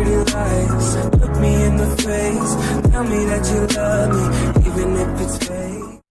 pretty lies. Look me in the face, tell me that you love me, even if it's fake.